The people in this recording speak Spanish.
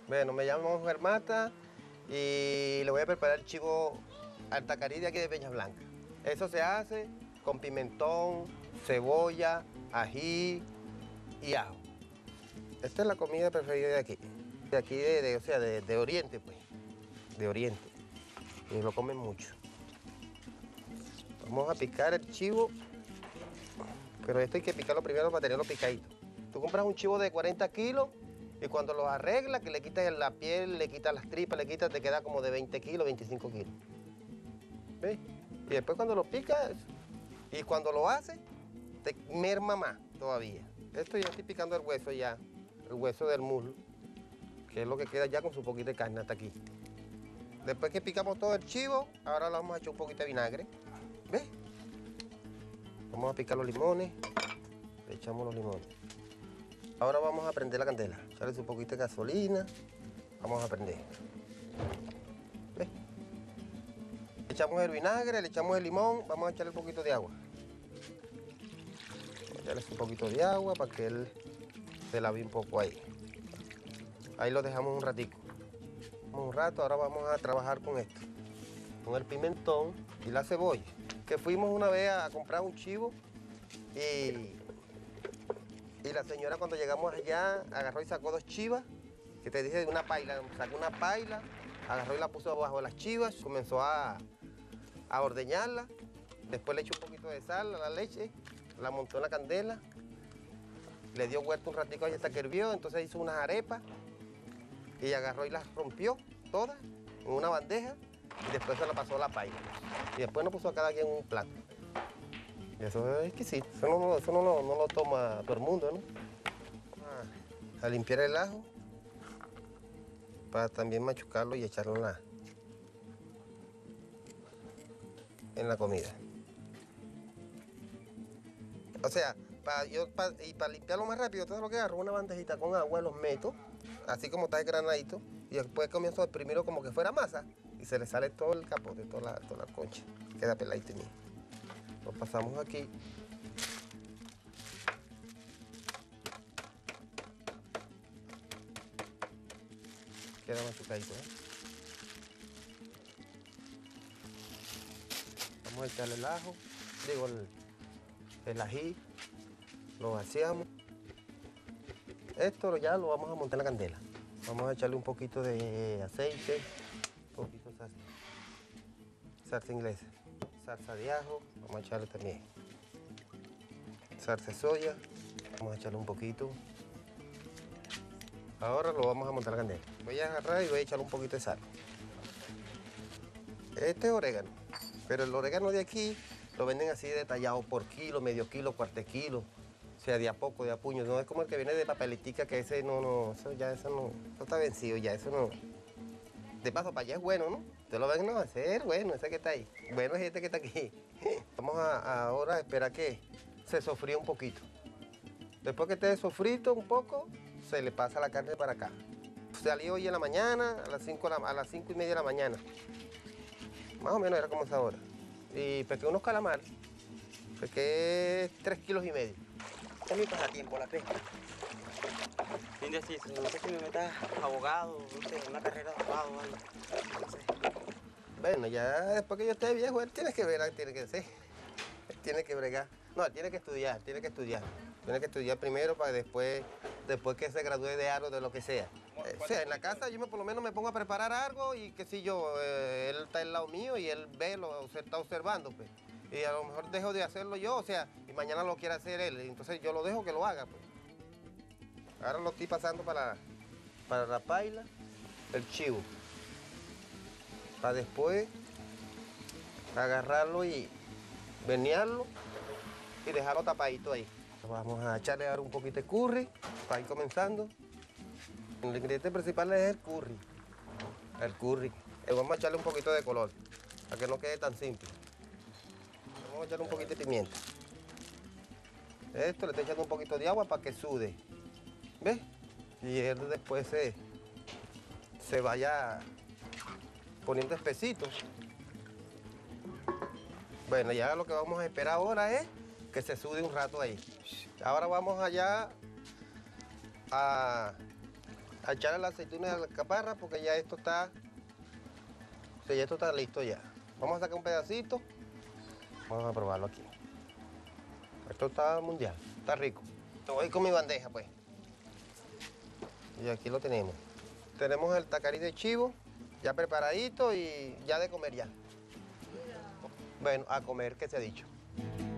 Bueno, me llamo Germata y le voy a preparar el chivo altacarí de aquí de Peñas Blancas. Eso se hace con pimentón, cebolla, ají y ajo. Esta es la comida preferida de aquí. De aquí, o sea, de Oriente, pues. De Oriente. Y lo comen mucho. Vamos a picar el chivo, pero esto hay que picarlo primero para tenerlo picadito. Tú compras un chivo de 40 kilos y cuando lo arreglas, que le quitas la piel, le quitas las tripas, te queda como de 20 kilos, 25 kilos. ¿Ves? Y después cuando lo picas y cuando lo haces, te merma más todavía. Esto ya estoy picando el hueso ya, el hueso del muslo, que es lo que queda ya con su poquito de carne hasta aquí. Después que picamos todo el chivo, ahora le vamos a echar un poquito de vinagre. ¿Ves? Vamos a picar los limones, le echamos los limones. Ahora vamos a prender la candela, echarle un poquito de gasolina, vamos a prender. ¿Ves? Le echamos el vinagre, le echamos el limón, vamos a echarle un poquito de agua. Vamos a echarle un poquito de agua para que él se lave un poco ahí. Ahí lo dejamos un ratico. Un rato, ahora vamos a trabajar con esto, con el pimentón y la cebolla. Que fuimos una vez a comprar un chivo y la señora cuando llegamos allá agarró y sacó 2 chivas, que te dije de una paila, sacó una paila, agarró y la puso abajo de las chivas, comenzó a ordeñarla, después le echó un poquito de sal a la leche, la montó en la candela, le dio vuelta un ratico ahí hasta que hirvió, entonces hizo unas arepas y agarró y las rompió todas en una bandeja y después se la pasó a la paila. Y después nos puso a cada quien un plato. Y eso es exquisito, eso no lo toma todo el mundo, ¿no? A limpiar el ajo para también machucarlo y echarlo en la comida. O sea, para limpiarlo más rápido, todo lo que agarro una bandejita con agua, los meto, así como está desgranadito, y después comienzo a exprimirlo como que fuera masa, y se le sale todo el capote, toda la concha. Queda peladito mío. Lo pasamos aquí. Queda machucadito, ¿eh? Vamos a echarle el ajo, digo el ají, lo vaciamos. Esto ya lo vamos a montar en la candela. Vamos a echarle un poquito de aceite, un poquito de salsa inglesa, salsa de ajo, vamos a echarle también salsa de soya, vamos a echarle un poquito. Ahora lo vamos a montar en la candela. Voy a agarrar y voy a echarle un poquito de sal. Este es orégano, pero el orégano de aquí lo venden así detallado por kilo, medio kilo, cuarto kilo. O sea, de a poco, de a puño. No es como el que viene de papeletica, que ese eso está vencido ya, eso no. De paso, para allá es bueno, ¿no? Ustedes lo ven, no, ese es bueno, ese que está ahí. Bueno es este que está aquí. Vamos ahora a esperar que se sofría un poquito. Después que esté sofrito un poco, se le pasa la carne para acá. Salí hoy en la mañana, a las 5:30 de la mañana. Más o menos era como esa hora. Y pesqué unos calamares. Pesqué 3,5 kilos. Es mi pasatiempo, la pesca. Indeciso, no sé si me metas abogado, no sé, una carrera de abogado o algo. No sé. Bueno, ya después que yo esté viejo, él tiene que ver, tiene que ser. Él tiene que bregar. No, él tiene que estudiar, tiene que estudiar. Tiene que estudiar primero para después que se gradúe de algo, de lo que sea. O sea, en la casa yo por lo menos me pongo a preparar algo y qué sé yo, él está al lado mío y él ve, se está observando, pues. Y a lo mejor dejo de hacerlo yo, o sea, y mañana lo quiere hacer él, entonces yo lo dejo que lo haga, pues. Ahora lo estoy pasando para la paila, el chivo. Para después agarrarlo y menearlo y dejarlo tapadito ahí. Vamos a echarle ahora un poquito de curry para ir comenzando. El ingrediente principal es el curry. El curry. Vamos a echarle un poquito de color para que no quede tan simple. Vamos a echarle un poquito de pimienta. Esto le estoy echando un poquito de agua para que sude. ¿Ves? Y él después se vaya poniendo espesito. Bueno, ya lo que vamos a esperar ahora es que se sude un rato ahí. Ahora vamos allá a A echarle la aceituna y la alcaparra porque ya esto está... Sí, ya esto está listo ya. Vamos a sacar un pedacito. Vamos a probarlo aquí. Esto está mundial, está rico. Voy con mi bandeja, pues. Y aquí lo tenemos. Tenemos el tacarí de chivo ya preparadito y ya de comer ya. Bueno, a comer, ¿qué se ha dicho?